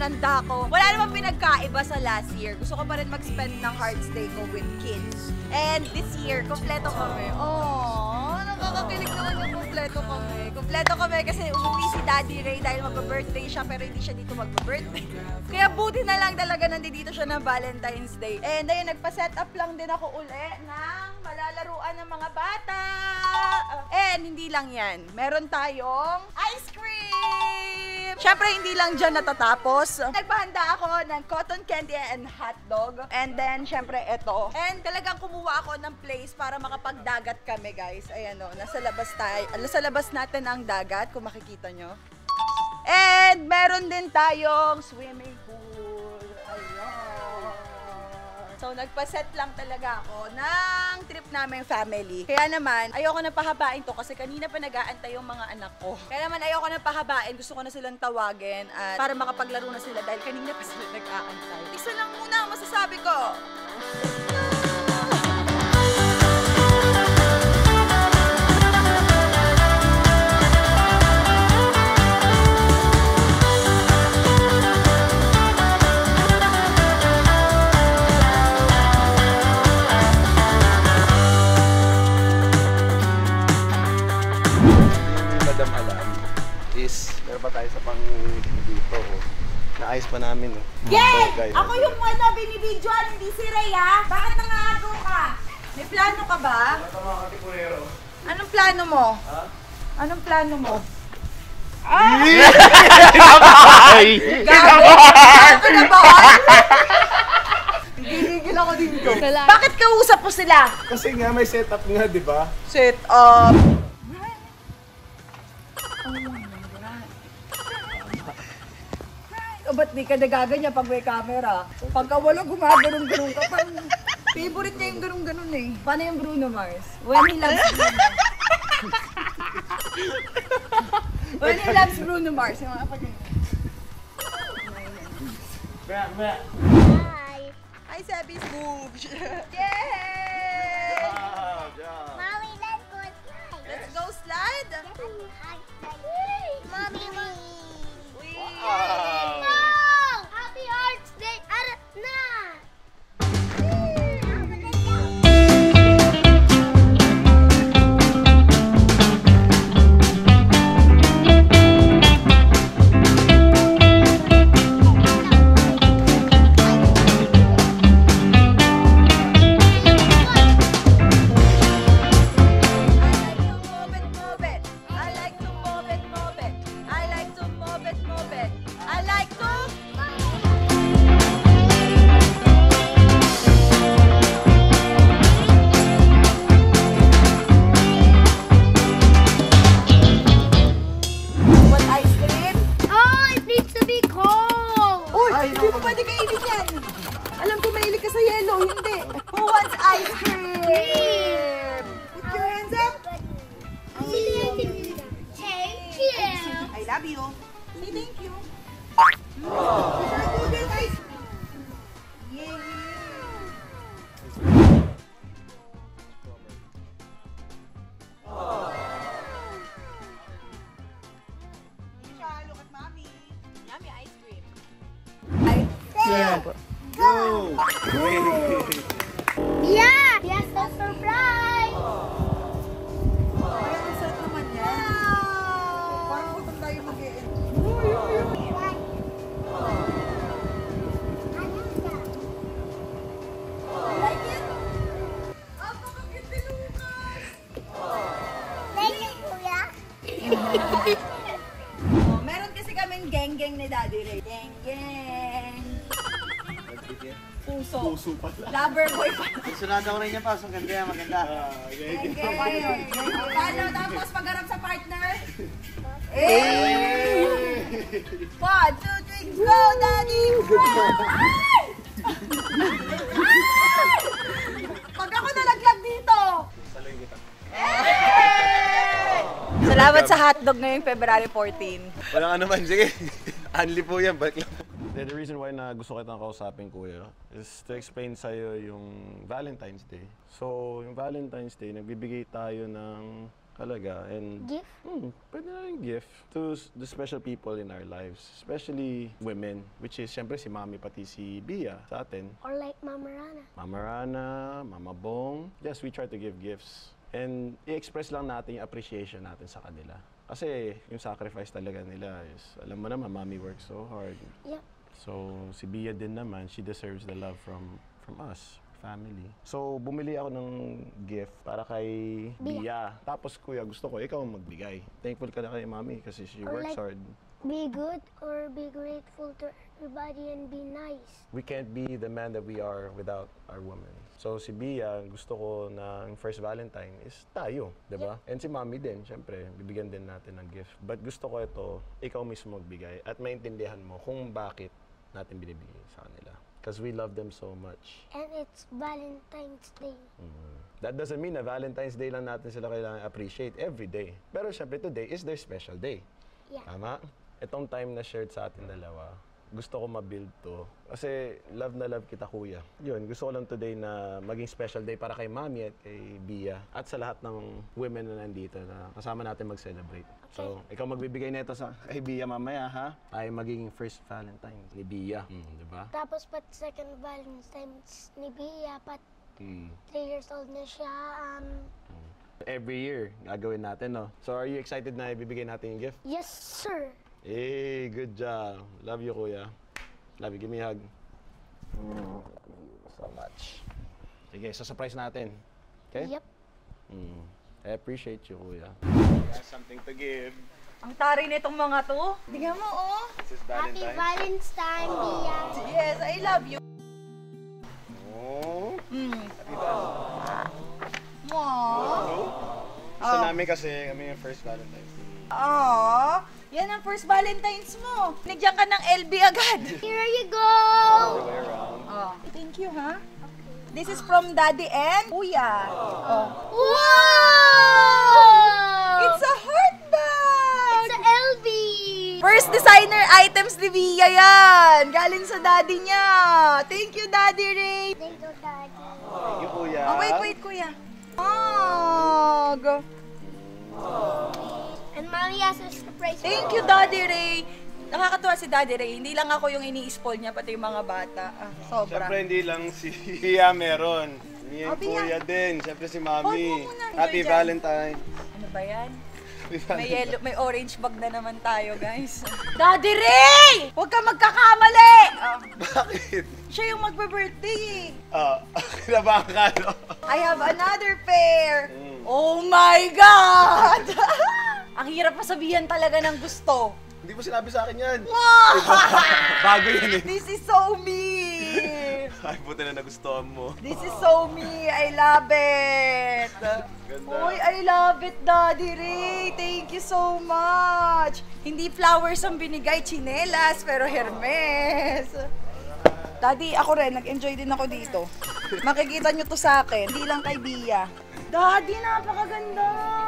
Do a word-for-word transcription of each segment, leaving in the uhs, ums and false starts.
tumanda ko. Wala namang pinagkaiba sa last year. Gusto ko pa rin mag-spend ng Hearts Day ko with kids. And this year, kompleto kami. Oh, nakakakilig naman yung kompleto kami. Kompleto kami kasi umuwi si Daddy Ray dahil magpa-birthday siya pero hindi siya dito magpa-birthday. Kaya buti na lang talaga nandito siya ng Valentine's Day. And ayun, nagpa-set up lang din ako uli ng malalaruan ng mga bata. And hindi lang yan. Meron tayong ice cream! Siyempre, hindi lang dyan natatapos. Nagpahanda ako ng cotton candy and hot dog. And then, siyempre, ito. And talagang kumuha ako ng place para makapagdagat kami, guys. Ayan o, nasa labas tayo. Nasa labas natin ang dagat, kung makikita nyo. And meron din tayong swimming pool. Ayan. So, nagpa-set lang talaga ako ng trip namin family. Kaya naman, ayoko na pahabain to kasi kanina pa nag-aantay yung mga anak ko. Kaya naman, ayoko na pahabain. Gusto ko na silang tawagin at para makapaglaro na sila dahil kanina pa sila nag-aantay. Isa lang muna ang masasabi ko. Meron pa tayo sa pang dito, oh. Naayos pa namin, oh. Yay! So, ako yung ano, binibidyoan, hindi si Ray, ha? Bakit nangaagaw ka? May plano ka ba? Anong plano mo? Ha? Anong plano mo? Ah! Gabi! Ano na ba? Gigigil ako dito. Bakit kausap mo sila? Kasi nga may setup nga, di ba? Set up. O ba't di ka nagaganyan pag may camera? Pagka wala, gumaganong-ganong ka. Parang favorite niya yung ganong-ganon eh. Paano yung Bruno Mars? When he loves Bruno. When he loves Bruno Mars. Yung mga pag- Hi! Hi, Sebby's boobs! Yay! Mommy, let's go slide! Let's go slide! Mommy, mommy! Wow! No! Happy Hearts Day! Ara na! Yeah. Go! Yeah! Yes, the surprise! Ay, ang sarap naman yan. Parang gutom tayo mag-e-end. Like it? Ah, pakakit ni Lucas! Thank you, Kuya. Oh, meron kasi kaming geng-geng ni Daddy Ray. Geng-geng! Puso. Puso pala. Lover boy pa. Sunod ako rin niya pa. So, ganda yan, maganda. Geng-geng. Paano tapos pagharap sa partner? Eh! One, two, three, go, Daddy! Ay! Pag ako nalaglag dito! Salamat sa hotdog ngayong February fourteen. Walang ano man, sige. Unli po yan, balik lang po. The reason why na gusto kitang kausapin, kuya, is to explain sa'yo yung Valentine's Day. So, yung Valentine's Day, nagbibigay tayo ng Halaga. And Gift? Hmm, pwede na rin gift to s- the special people in our lives, especially women, which is syempre si Mami pati si Bia sa atin. Or like Mama Rana? Mama Rana, Mama Bong. Yes, we try to give gifts. And i-express lang natin yung appreciation natin sa kanila. Kasi yung sacrifice talaga nila is, alam mo naman, Mami works so hard. Yep. So, si Bia din naman, she deserves the love from from us, family. So, bumili ako ng gift para kay Bia. Bia. Tapos, kuya, gusto ko ikaw ang magbigay. Thankful ka na kay Mami kasi she Or works like- hard. Be good or be grateful to everybody and be nice. We can't be the man that we are without our woman. So, si Bia, gusto ko na ang first Valentine is tayo, di ba? And si Mami din, syempre, bibigyan din natin ng gift. But gusto ko ito, ikaw mismo magbigay at maintindihan mo kung bakit natin binibigay sa kanila. Because we love them so much. And it's Valentine's Day. Mm. That doesn't mean na Valentine's Day lang natin sila kailangan appreciate every day. Pero syempre, today is their special day. Yeah. Tama? Itong time na shared sa atin dalawa, gusto ko ma-build to. Kasi love na love kita, kuya. Yun, gusto ko lang today na maging special day para kay Mami at kay Bia. At sa lahat ng women na nandito na kasama natin mag-celebrate. So, ikaw magbibigay nito sa kay Bia mamaya, ha? Ay magiging first Valentine ni Bia. Mm, di ba? Tapos pat second Valentine's ni Bia, pat Mm. three years old na siya. Um, Every year, gagawin natin, no? So, are you excited na ibibigay natin yung gift? yes, sir. Hey, good job. Love you, kuya. Love you. Give me a hug. Mm, thank you so much. Sige, so surprise natin. Okay? Yep. Mm, I appreciate you, kuya. That's something to give. Ang tari nitong mga to. Tingnan mo, oh. This is Happy Valentine's. Valentine's, Bia. Yes, I love you. Oh, Mm. happy Valentine's. Aww. Gusto namin kasi kami yung first Valentine's. Aww. Yan ang first Valentine's mo. Nagyan ka ng L B agad. Here you go. All the way around. Oh. Thank you, ha? This is from Daddy and Kuya. Oh. Wow! It's a heart bag! It's a L V. First designer items ni Bia yan. Galing sa daddy niya. Thank you, Daddy Ray. Thank you, Daddy. Thank you, kuya. Oh, wait, wait, Kuya. Oh, go. And Mommy has a surprise. Thank you, Daddy Ray. Nakakatuwa si Daddy Ray. Hindi lang ako yung ini-spoil niya, pati yung mga bata. Ah, sobra. Siyempre, hindi lang si Bia meron. Yung Oh, Bia. kuya din. Siyempre si Mami. Hold mo muna. Happy Enjoy dyan. Valentine. Ano ba yan? Happy May Valentine. yellow, may orange bag na naman tayo, guys. Daddy Ray! Huwag ka magkakamali! Ah, Bakit? siya yung magbe-birthday eh. Ah, kinabahan ka, no? I have another pair. Mm. Oh my God! Ang hirap masabihan talaga ng gusto. Hindi mo sinabi sa akin yan. Wow! Bago yan eh. This is so me! Ay, buti na nagustuhan mo. This is so me. I love it. Ganda. Uy, I love it, Daddy Ray. Thank you so much. Hindi flowers ang binigay, chinelas, pero Hermes. Daddy, ako rin, nag-enjoy din ako dito. Makikita nyo to sa akin, hindi lang kay Bia. Daddy, napakaganda.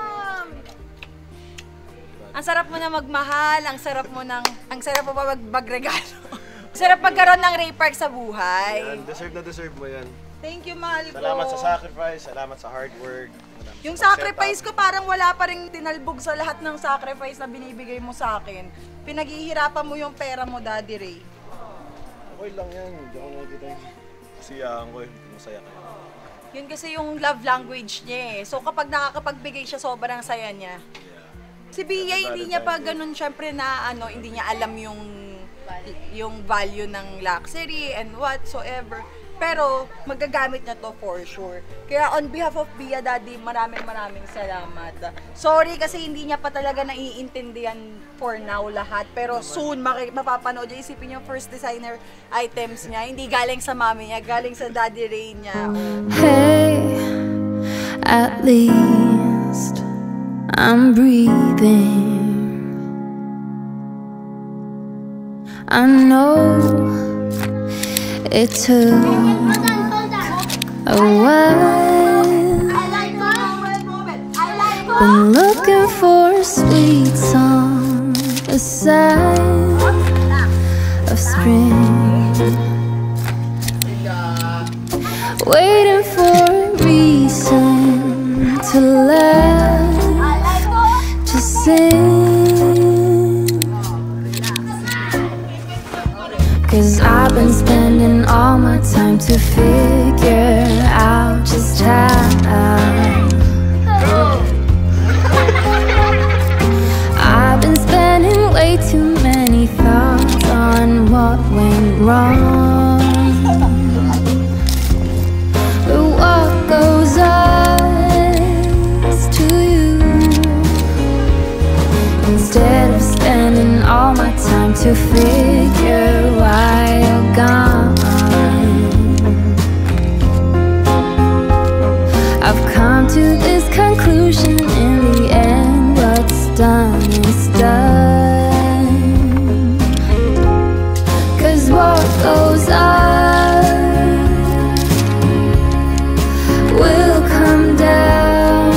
Ang sarap mo na magmahal, ang sarap mo ng, ang sarap mo pa mag magregalo. Sarap magkaroon ng Ray Park sa buhay. Yan, deserve na deserve mo yan. Thank you, mahal ko. Salamat sa sacrifice, salamat sa hard work. salamat Yung sa sacrifice setup. ko parang wala pa rin tinalbog sa lahat ng sacrifice na binibigay mo sa akin. Pinaghihirapan mo yung pera mo, Daddy Ray. Okay lang yan, hindi ako nakikita yung kasiyahan ko eh. Masaya kayo. Yun kasi yung love language niya eh. So kapag nakakapagbigay siya, sobrang saya niya. Si Bia, hindi niya pa ganun syempre na ano, hindi niya alam yung yung value ng luxury and whatsoever. Pero magagamit niya to for sure. Kaya on behalf of Bia, Daddy, maraming maraming salamat. Sorry kasi hindi niya pa talaga naiintindihan for now lahat. Pero soon, maki- mapapanood niya. Isipin niyo first designer items niya. Hindi galing sa mami niya, galing sa Daddy Ray niya. Hey, at least I'm breathing. I know it took Hold on, hold on. a while. I like mom. I like mom. Been looking for a sweet song, a sign of spring. Waiting for a reason to laugh. sing. 'Cause I've been spending all my time to figure out just how I've been spending way too many thoughts on what went wrong. But what goes on is to you. Instead of spending all my time to figure why you're gone, I've come to this conclusion: in the end, what's done is done. 'Cause what goes on will come down.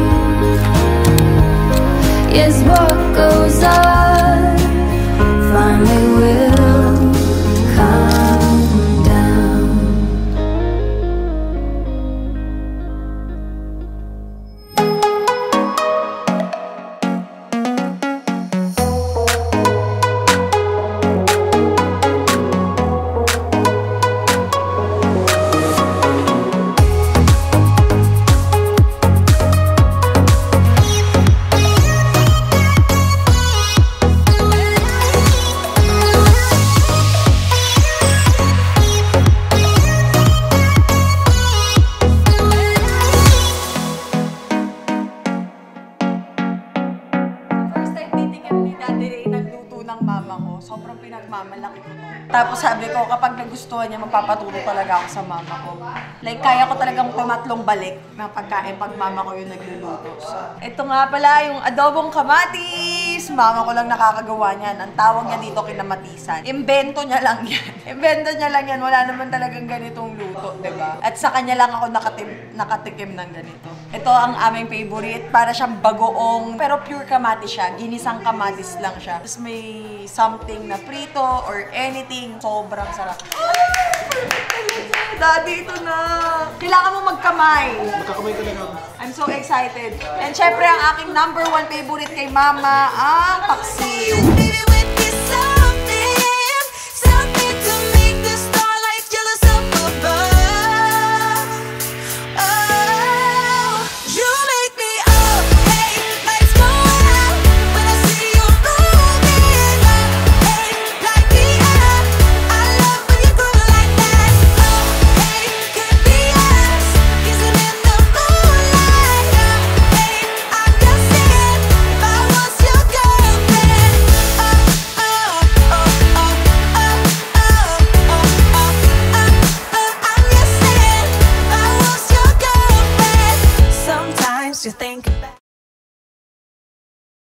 Yes, what goes on finally will come down. First time titikim ni Daddy Ray nagluto ng mama ko, sobrang pinagmamalaki ko. Tapos sabi ko, kapag nagustuhan niya, magpapaturo talaga ako sa mama ko. Like, kaya ko talagang tumatlong balik ng pagkain pag mama ko yung nagluluto. So, ito nga pala yung adobong kamatis. Mama ko lang nakakagawa niyan. Ang tawag niya dito kinamatisan. Imbento niya lang yan. Imbento niya lang yan. Wala naman talagang ganitong luto, diba? At sa kanya lang ako nakatim, nakatikim ng ganito. Ito ang aming favorite. Para siyang bagoong, pero pure kamatis siya. Ginisang kamatis lang siya. Tapos may something na prito or anything. Sobrang sarap. Daddy, ito na. Kailangan mo magkamay. Magkakamay ka lang. I'm so excited. And syempre, ang aking number one favorite kay Mama, ang paksiw.